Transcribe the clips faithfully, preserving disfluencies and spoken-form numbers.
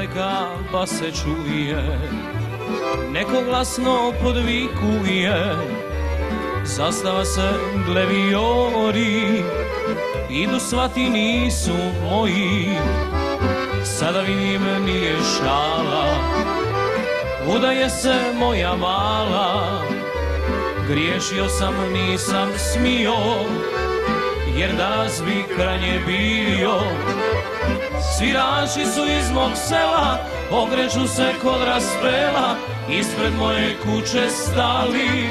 izdaleka pa se čuje, neko glasno podvikuje, zastava se glevijori, idu svati nisu moji, sada vidim nije šala, udaje se moja mala, griješio sam nisam smio, jer danas bi kranje bio. Svirači su iz mog sela, okreću se kod raspela, ispred moje kuće stali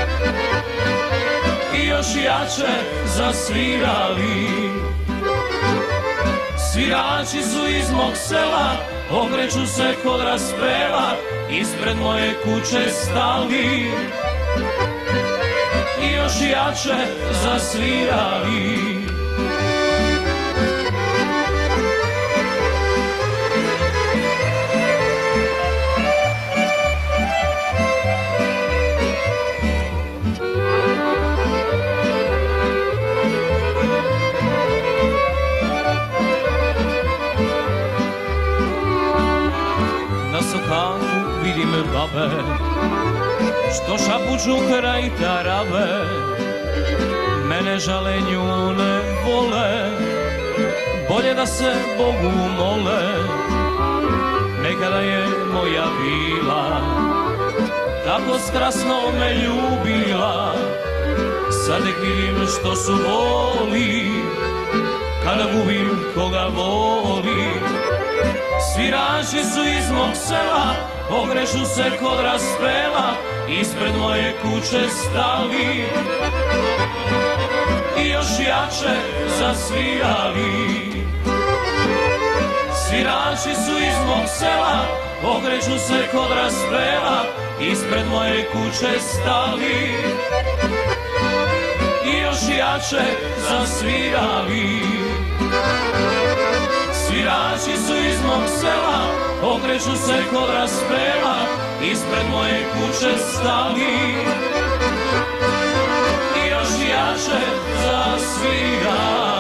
i još jače zasvirali. Svirači su iz mog sela, okreću se kod raspela, ispred moje kuće stali i još jače zasvirali. Na sokanku vidim babe, što šapuću kraj tarave, mene žale, nju ne vole, bolje da se Bogu mole. Nekada je moja bila, tako strasno me ljubila, sad nek vidim što su boli, kada gubim koga voli. Svirači su iz mog sela, ogrešu se kod raspela, ispred moje kuće stali i još jače zasvirali. Svirači su iz mog sela, ogrešu se kod raspela, ispred moje kuće stali i još jače zasvirali. Svirači su iz mog sela, okreću se kod raspela, ispred moje kuće stali i još jače zasvirali.